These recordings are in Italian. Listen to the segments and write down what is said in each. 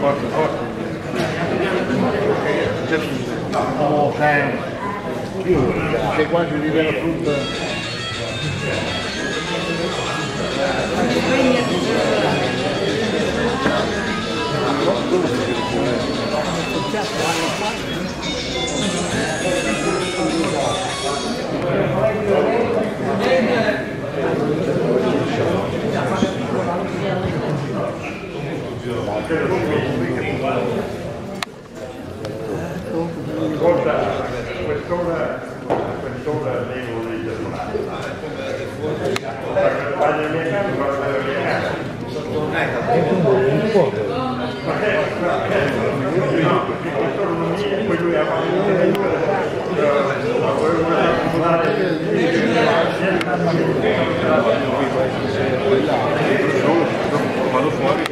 Forte, forte. No, sei quasi di vera frutta. Quest'ora devo ritornare. Quando mi chiamo, guarda la mia casa. Poi lui ha fatto vado fuori.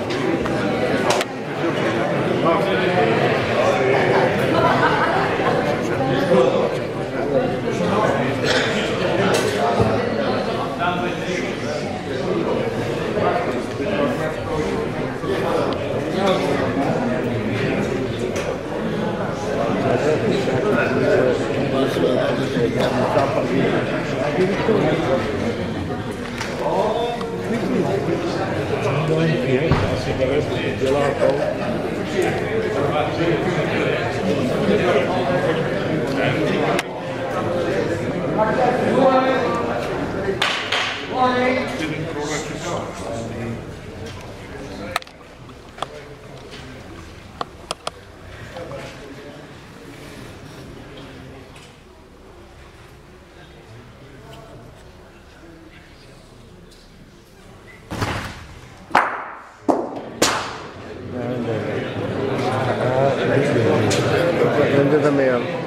Prendete me.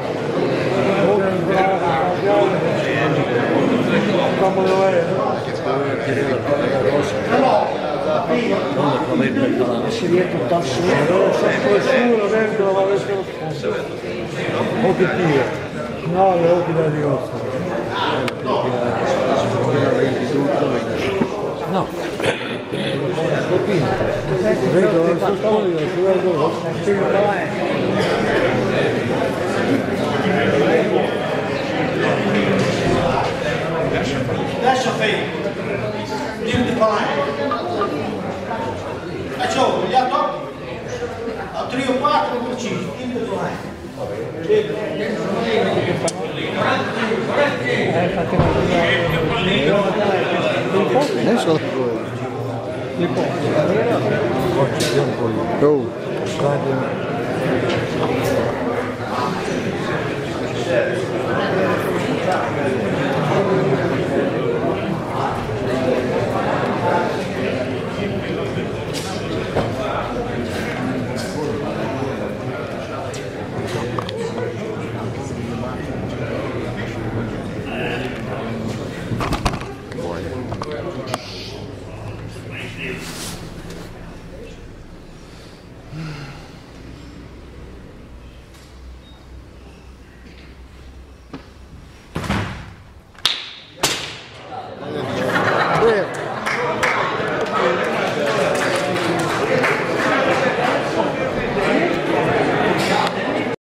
Si riesce tutto assurdo, nessuno dentro va verso lo sfondo. Obiettivo. No, le occhi da Dio. No. Vedo, sto scoglio, si Adesso fai di fare faccio gli altri a 3 o 4 precisi di fare Adesso oh.